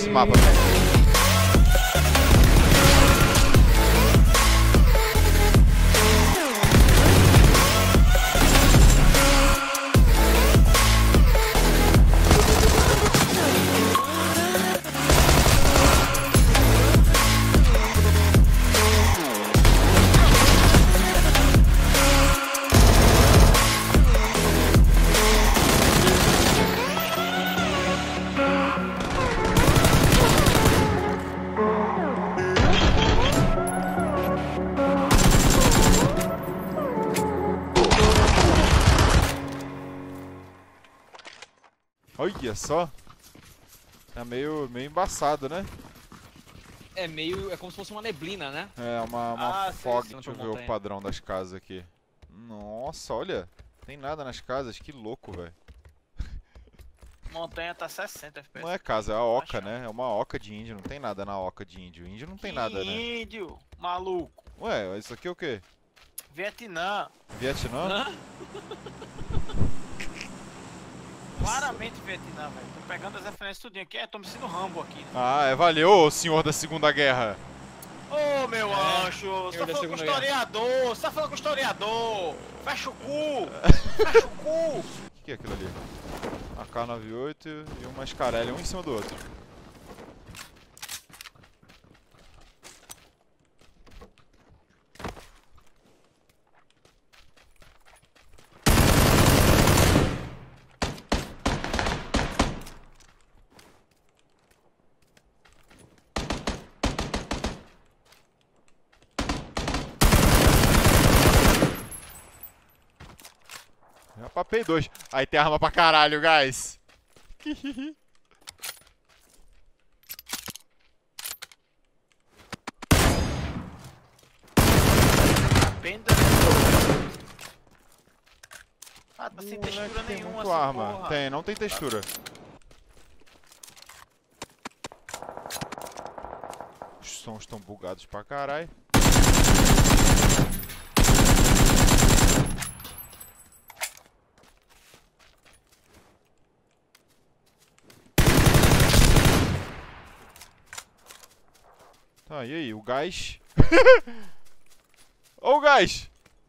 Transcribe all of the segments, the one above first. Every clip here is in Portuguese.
mapa, velho. Olha só. Tá meio embaçado, né? É meio... é como se fosse uma neblina, né? É, uma fog. sim, Deixa eu ver montanha. o padrão das casas aqui. Nossa, olha. Tem nada nas casas, que louco, velho. Montanha tá 60 FPS. Não é casa, é a oca, né? É uma oca de índio, não tem nada na oca de índio. Índio não tem nada, né? Índio, maluco. Ué, isso aqui é o quê? Vietnã. Vietnã? Hã? Claramente Vietnã, velho. Tô pegando as referências tudinho aqui. Tô me sentindo Rambo aqui. Ah, é, valeu, senhor da Segunda Guerra. Ô, meu anjo. Você tá da falando com o Segunda Guerra. historiador. Você tá falando com o historiador. Fecha o cu. Fecha o cu. O que é aquilo ali? AK-98 e uma Scarelli, um em cima do outro. Já papei dois. Aí tem arma pra caralho, guys. Penda. Ah, tá sem textura Moleque, tem nenhuma muito essa arma. porra. Tem, não tem textura. Os sons estão bugados pra caralho. Tá, e aí, o gás? Ô, o gás!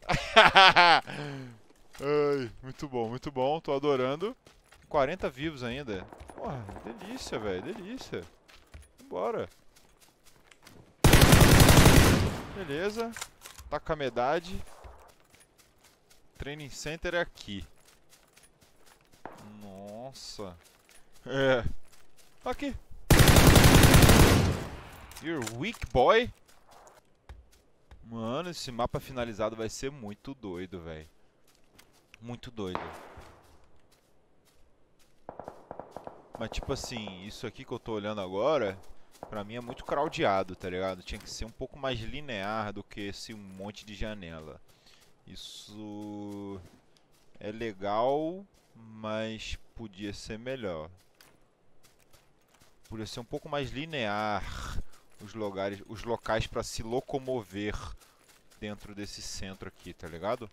Ai, muito bom, tô adorando. 40 vivos ainda. Porra, delícia, velho, delícia. Bora. Beleza. Tá com a medade. Training Center é aqui. Nossa. É. Aqui. You're weak, boy. Mano, esse mapa finalizado vai ser muito doido, velho. Muito doido. Mas tipo assim, isso aqui que eu tô olhando agora, pra mim é muito crowdado, tá ligado? Tinha que ser um pouco mais linear do que esse monte de janela. Isso é legal, mas podia ser melhor. Podia ser um pouco mais linear os locais pra se locomover dentro desse centro aqui, tá ligado?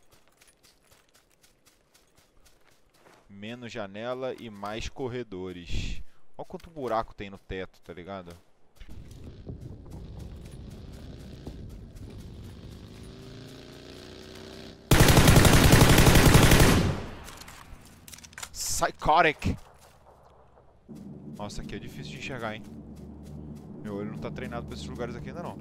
Menos janela e mais corredores. Olha quanto buraco tem no teto, tá ligado? Psychotic! Nossa, aqui é difícil de enxergar, hein? Meu olho não tá treinado pra esses lugares aqui ainda não.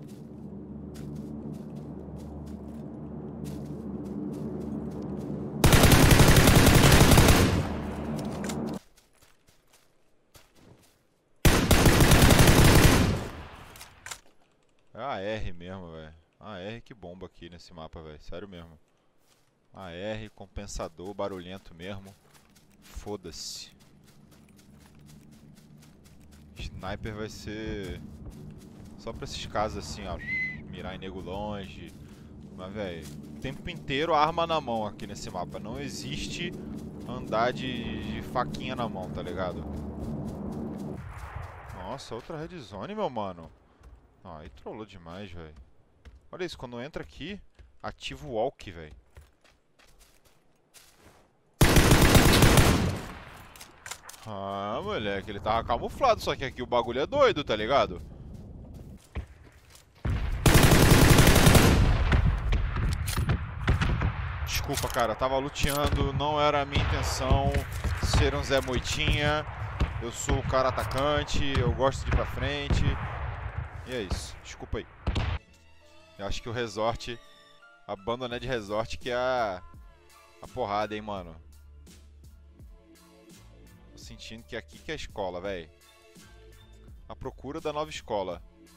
É a AR mesmo, velho. A AR que bomba aqui nesse mapa, velho. Sério mesmo. AR, compensador, barulhento mesmo. Foda-se. Sniper vai ser só pra esses casos assim, ó. Mirar em nego longe. Mas, velho, o tempo inteiro arma na mão aqui nesse mapa. Não existe andar de faquinha na mão, tá ligado? Nossa, outra red zone, meu mano. Ah, aí trollou demais, velho. Olha isso, quando entra aqui, ativa o walk, velho. Ah, moleque, ele tava camuflado, só que aqui o bagulho é doido, tá ligado? Desculpa, cara, eu tava luteando, não era a minha intenção ser um Zé Moitinha. Eu sou o cara atacante, eu gosto de ir pra frente. E é isso, desculpa aí. Eu acho que o resort, a banda não é de resort que é a porrada, hein, mano. Tô sentindo que aqui que é a escola, velho. A procura da nova escola.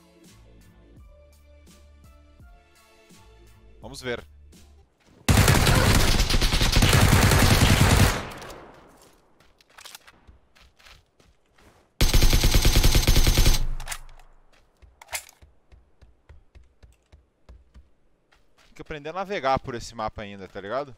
Vamos ver. Tem que aprender a navegar por esse mapa ainda, tá ligado?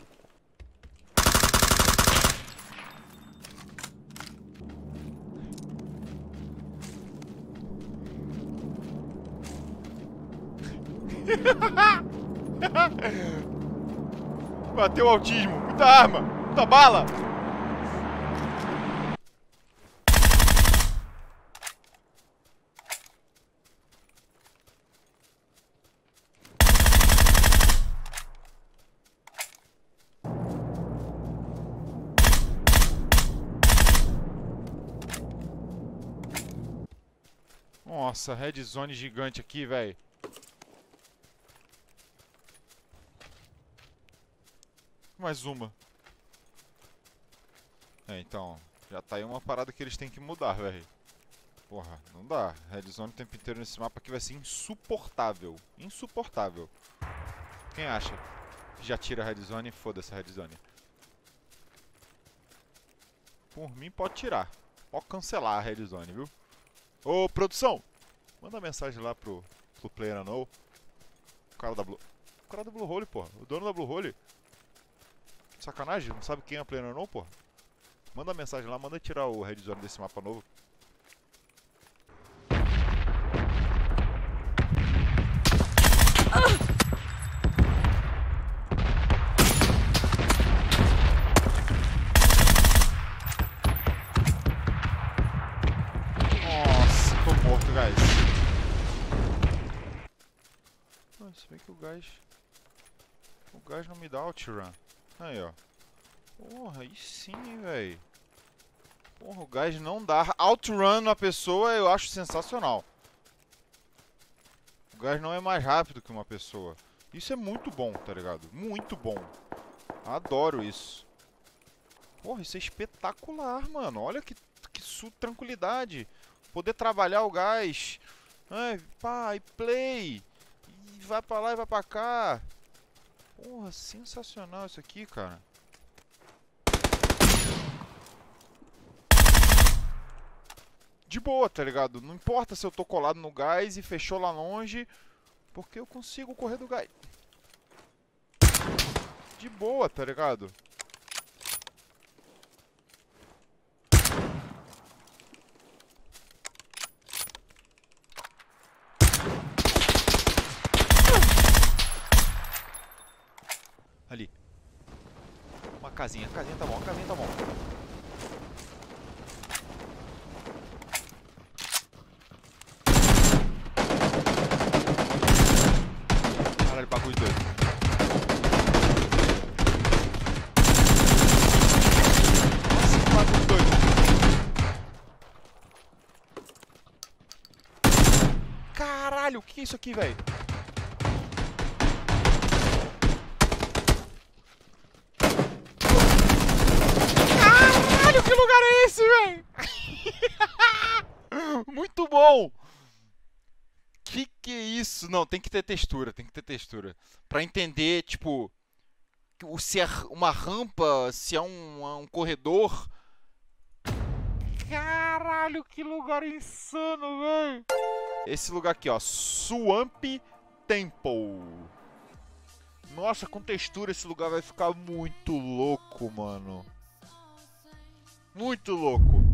Bateu o autismo, muita arma, muita bala. Nossa, red zone gigante aqui, velho. Mais uma. É, então, já tá aí uma parada que eles têm que mudar, velho. Porra, não dá. Red zone o tempo inteiro nesse mapa aqui vai ser insuportável. Insuportável. Quem acha que já tira a red zone? Foda-se a red zone. Por mim, pode tirar. Pode cancelar a red zone, viu? Ô, produção! Manda mensagem lá pro PlayerUnknown. O cara da Blue... O cara da Blue Hole, porra. O dono da Blue Hole. Sacanagem? Não sabe quem é PlayerUnknown, porra? Manda mensagem lá, manda tirar o red zone desse mapa novo. Nossa, tô morto, guys. Se bem que o gás não me dá outrun. Aí, ó. Porra, aí sim, velho. Porra, o gás não dá outrun na pessoa, eu acho sensacional. O gás não é mais rápido que uma pessoa. Isso é muito bom, tá ligado? Muito bom. Adoro isso. Porra, isso é espetacular, mano. Olha que tranquilidade. Poder trabalhar o gás. Ai, pá, e play. E vai pra lá e vai pra cá. Porra, sensacional isso aqui, cara. De boa, tá ligado? Não importa se eu tô colado no gás e fechou lá longe, porque eu consigo correr do gás. De boa, tá ligado? Ali. Uma casinha. A casinha tá bom, a casinha tá bom. Caralho, bagulho doido. Nossa, que bagulho doido. Caralho, o que é isso aqui, velho? Que lugar é esse, velho? Muito bom! Que é isso? Não, tem que ter textura, tem que ter textura. Pra entender, tipo, se é uma rampa, se é um corredor. Caralho, que lugar insano, velho! Esse lugar aqui, ó, Swamp Temple. Nossa, com textura esse lugar vai ficar muito louco, mano. Muito louco.